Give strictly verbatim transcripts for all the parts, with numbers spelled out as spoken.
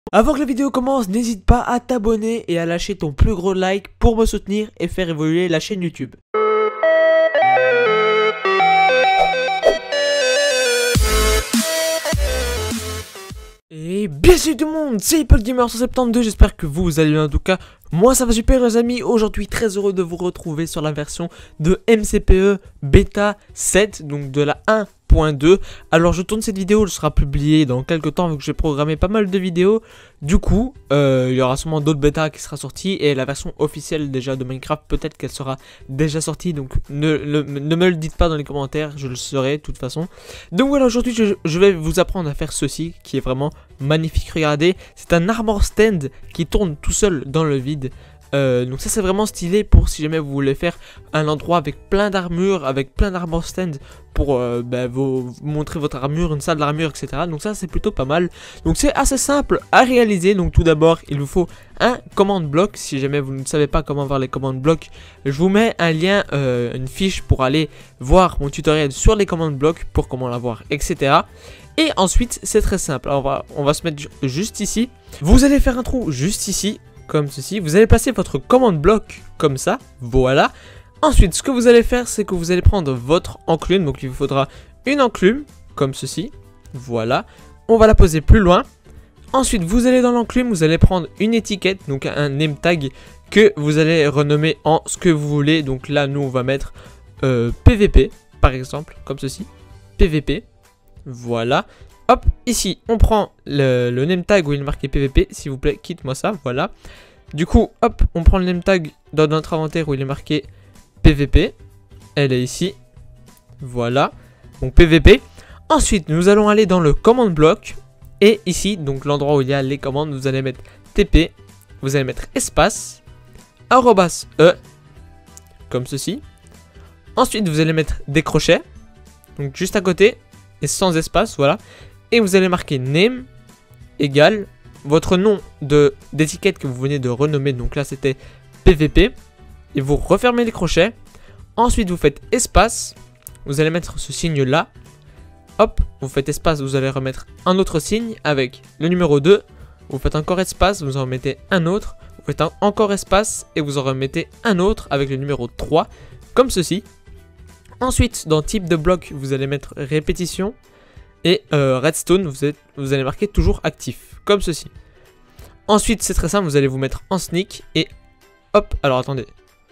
Avant que la vidéo commence, n'hésite pas à t'abonner et à lâcher ton plus gros like pour me soutenir et faire évoluer la chaîne YouTube. Et bien salut tout le monde, c'est HippoGamer cent soixante-douze, j'espère que vous allez bien. En tout cas, moi ça va super les amis. Aujourd'hui très heureux de vous retrouver sur la version de M C P E Beta sept, donc de la un point deux. Alors je tourne cette vidéo, elle sera publiée dans quelques temps vu que j'ai programmé pas mal de vidéos. Du coup, euh, il y aura sûrement d'autres bêtas qui sera sortie et la version officielle déjà de Minecraft, peut-être qu'elle sera déjà sortie. Donc ne, ne, ne me le dites pas dans les commentaires, je le saurai de toute façon. Donc voilà, aujourd'hui je, je vais vous apprendre à faire ceci qui est vraiment magnifique. Regardez, c'est un armor stand qui tourne tout seul dans le vide. Euh, donc ça c'est vraiment stylé pour si jamais vous voulez faire un endroit avec plein d'armures, avec plein d'armor stand pour euh, bah, vous, vous montrer votre armure, une salle d'armure, et cetera. Donc ça c'est plutôt pas mal. Donc c'est assez simple à réaliser. Donc tout d'abord il vous faut un command block. Si jamais vous ne savez pas comment voir les command blocks, je vous mets un lien, euh, une fiche pour aller voir mon tutoriel sur les command blocks pour comment l'avoir, et cetera. Et ensuite c'est très simple. Alors, on va, on va se mettre juste ici. Vous allez faire un trou juste ici, comme ceci. Vous allez placer votre command block comme ça, voilà. Ensuite, ce que vous allez faire, c'est que vous allez prendre votre enclume. Donc, il vous faudra une enclume, comme ceci, voilà. On va la poser plus loin. Ensuite, vous allez dans l'enclume, vous allez prendre une étiquette, donc un name tag, que vous allez renommer en ce que vous voulez. Donc là, nous, on va mettre euh, P V P, par exemple, comme ceci, P V P, voilà. Hop, ici, on prend le, le name tag où il est marqué P V P, s'il vous plaît, quitte-moi ça, voilà. Du coup, hop, on prend le name tag dans notre inventaire où il est marqué P V P. Elle est ici, voilà, donc P V P. Ensuite, nous allons aller dans le command block. Et ici, donc l'endroit où il y a les commandes, vous allez mettre T P, vous allez mettre espace, arrobas E, comme ceci. Ensuite, vous allez mettre des crochets, donc juste à côté, et sans espace, voilà. Et vous allez marquer name égale votre nom de d'étiquette que vous venez de renommer. Donc là c'était P V P. Et vous refermez les crochets. Ensuite vous faites espace. Vous allez mettre ce signe là. Hop, vous faites espace, vous allez remettre un autre signe avec le numéro deux. Vous faites encore espace, vous en remettez un autre. Vous faites un, encore espace et vous en remettez un autre avec le numéro trois. Comme ceci. Ensuite dans type de bloc vous allez mettre répétition. Et euh, redstone, vous, êtes, vous allez marquer toujours actif, comme ceci. Ensuite, c'est très simple, vous allez vous mettre en sneak et hop, alors attendez.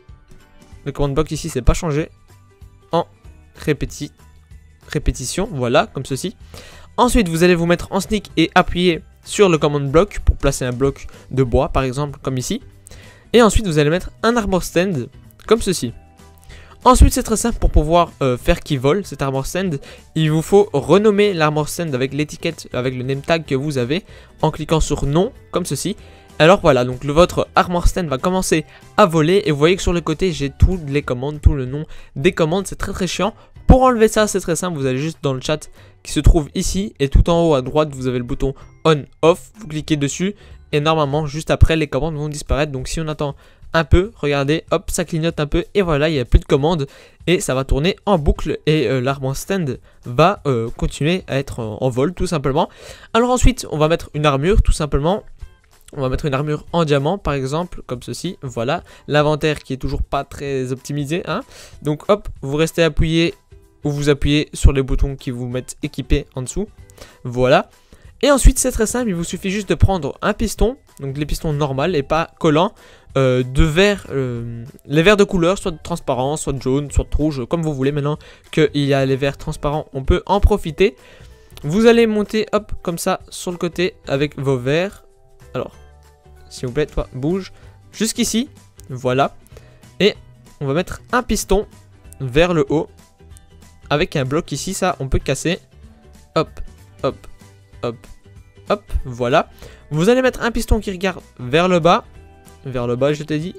Le command block ici, c'est pas changé. En répéti, répétition, voilà, comme ceci. Ensuite, vous allez vous mettre en sneak et appuyer sur le command block pour placer un bloc de bois, par exemple, comme ici. Et ensuite, vous allez mettre un armor stand, comme ceci. Ensuite, c'est très simple pour pouvoir euh, faire qu'il vole cet armor stand. Il vous faut renommer l'armor stand avec l'étiquette, avec le name tag que vous avez en cliquant sur nom, comme ceci. Alors voilà, donc le, votre armor stand va commencer à voler. Et vous voyez que sur le côté, j'ai toutes les commandes, tout le nom des commandes. C'est très très chiant. Pour enlever ça, c'est très simple. Vous allez juste dans le chat qui se trouve ici. Et tout en haut à droite, vous avez le bouton on, off. Vous cliquez dessus. Et normalement, juste après, les commandes vont disparaître. Donc si on attend un peu, regardez, hop, ça clignote un peu et voilà, il n'y a plus de commandes et ça va tourner en boucle et euh, l'armor stand va euh, continuer à être en, en vol tout simplement. Alors ensuite, on va mettre une armure tout simplement. On va mettre une armure en diamant par exemple, comme ceci, voilà. L'inventaire qui est toujours pas très optimisé, hein. Donc hop, vous restez appuyé ou vous appuyez sur les boutons qui vous mettent équipé en dessous, voilà. Et ensuite c'est très simple, il vous suffit juste de prendre un piston, donc les pistons normaux et pas collants, euh, de verre, euh, les verres de couleur, soit transparent, soit jaune, soit rouge, comme vous voulez. Maintenant qu'il y a les verres transparents, on peut en profiter. Vous allez monter, hop, comme ça, sur le côté avec vos verres. Alors, s'il vous plaît, toi, bouge jusqu'ici, voilà. Et on va mettre un piston vers le haut, avec un bloc ici, ça, on peut casser. Hop, hop. Hop, hop, voilà. Vous allez mettre un piston qui regarde vers le bas. Vers le bas, je t'ai dit.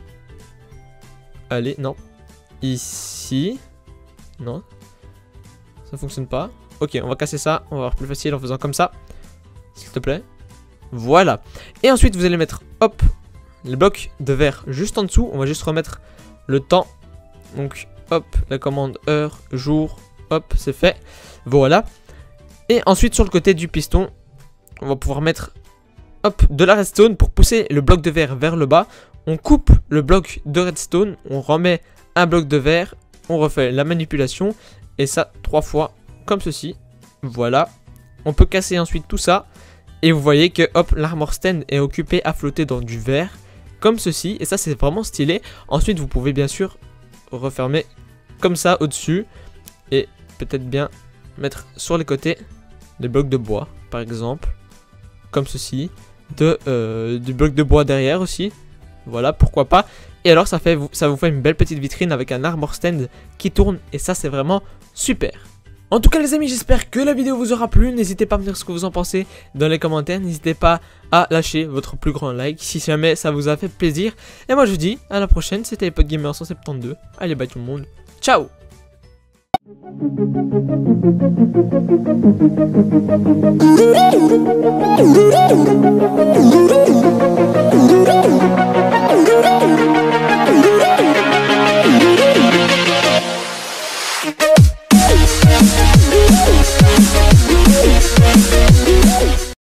Allez, non. Ici. Non. Ça fonctionne pas. Ok, on va casser ça. On va avoir plus facile en faisant comme ça. S'il te plaît. Voilà. Et ensuite, vous allez mettre, hop, les blocs de verre juste en dessous. On va juste remettre le temps. Donc, hop, la commande heure, jour. Hop, c'est fait. Voilà. Et ensuite sur le côté du piston, on va pouvoir mettre hop, de la redstone pour pousser le bloc de verre vers le bas. On coupe le bloc de redstone, on remet un bloc de verre, on refait la manipulation et ça trois fois comme ceci. Voilà, on peut casser ensuite tout ça et vous voyez que hop, l'armor stand est occupé à flotter dans du verre comme ceci et ça c'est vraiment stylé. Ensuite vous pouvez bien sûr refermer comme ça au-dessus et peut-être bien mettre sur les côtés des blocs de bois par exemple comme ceci, de, euh, du bloc de bois derrière aussi. Voilà, pourquoi pas. Et alors ça, fait, ça vous fait une belle petite vitrine avec un armor stand qui tourne. Et ça c'est vraiment super. En tout cas les amis, j'espère que la vidéo vous aura plu. N'hésitez pas à me dire ce que vous en pensez dans les commentaires. N'hésitez pas à lâcher votre plus grand like si jamais ça vous a fait plaisir. Et moi je vous dis à la prochaine. C'était EpocGamer cent soixante-douze. Allez bye tout le monde. Ciao.